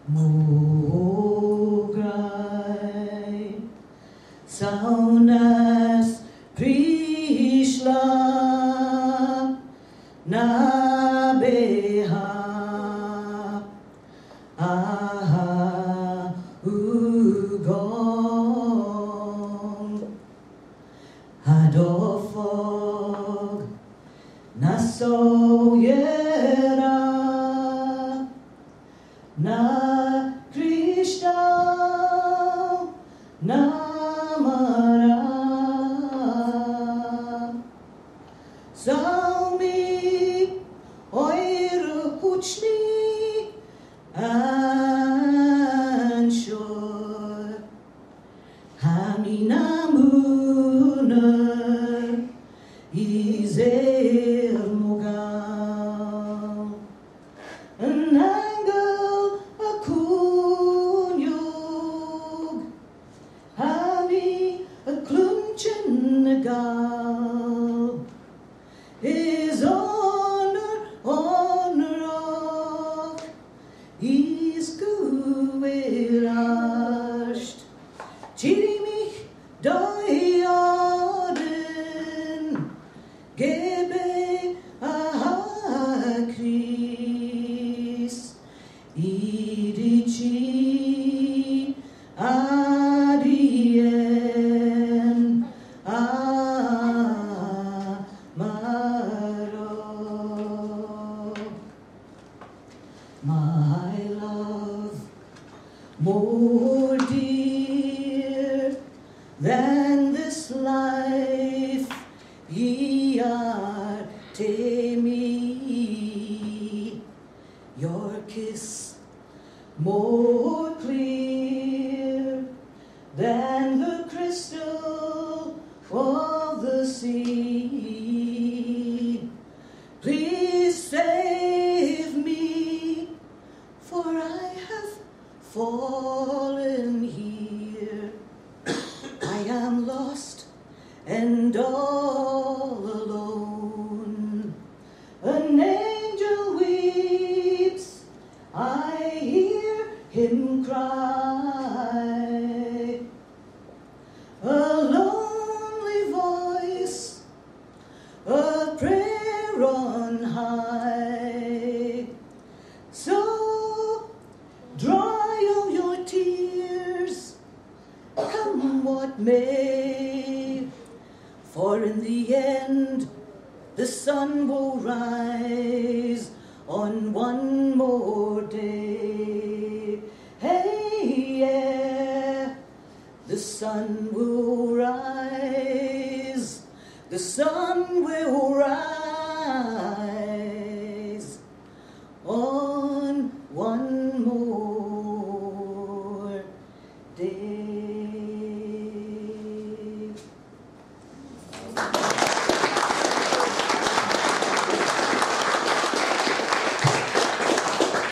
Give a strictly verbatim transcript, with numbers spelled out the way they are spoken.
Mogaj saunas prišla na behag. Aha, ugong hadofog nasoyera na Krishna namara Salmi oiru huchni anshor haminamuna izer mogal anangal akunyog hani aklunchen nagal is honor honor of is guerasht chiri mich doyaden gebe aha Chris idichi adien amaro my love more dear than this life ye are to me. Your kiss more clear than the crystal of the sea. Please save me, for I have fallen here. I am lost and all alone. An angel weeps, I hear him cry. A lonely voice, a prayer on high. So dry all your tears, come what may, for in the end the sun will rise on one more day. Hey, yeah, the sun will rise, the sun will